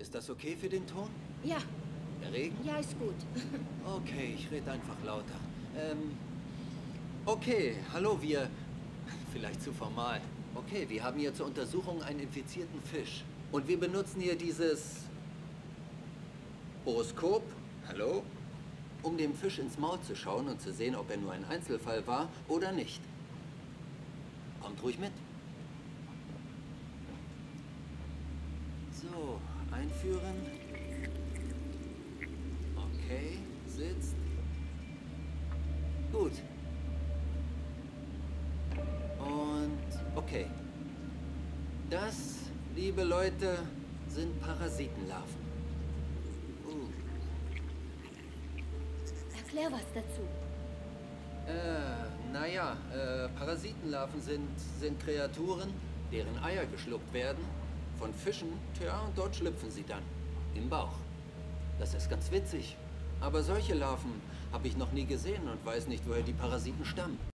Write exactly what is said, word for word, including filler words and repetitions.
Ist das okay für den Ton? Ja, Der Regen? ja, ist gut. Okay, ich rede einfach lauter. Ähm, okay, hallo, wir... Vielleicht zu formal. Okay, wir haben hier zur Untersuchung einen infizierten Fisch. Und wir benutzen hier dieses... Horoskop, hallo? Um dem Fisch ins Maul zu schauen und zu sehen, ob er nur ein Einzelfall war oder nicht. Kommt ruhig mit. So, einführen. Okay, sitzt. Gut. Und okay. Das, liebe Leute, sind Parasitenlarven. Uh. Erklär was dazu. Äh, naja, äh, Parasitenlarven sind, sind Kreaturen, deren Eier geschluckt werden, von Fischen, tja, und dort schlüpfen sie dann. Im Bauch. Das ist ganz witzig. Aber solche Larven habe ich noch nie gesehen und weiß nicht, woher die Parasiten stammen.